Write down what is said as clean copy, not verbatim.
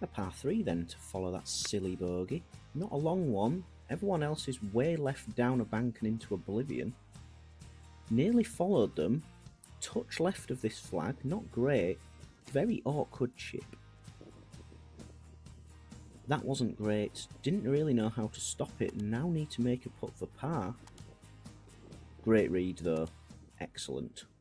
A par 3 then to follow that silly bogey. Not a long one, everyone else is way left down a bank and into oblivion. Nearly followed them, touch left of this flag, not great, very awkward chip. That wasn't great, didn't really know how to stop it, now need to make a putt for par. Great read though, excellent.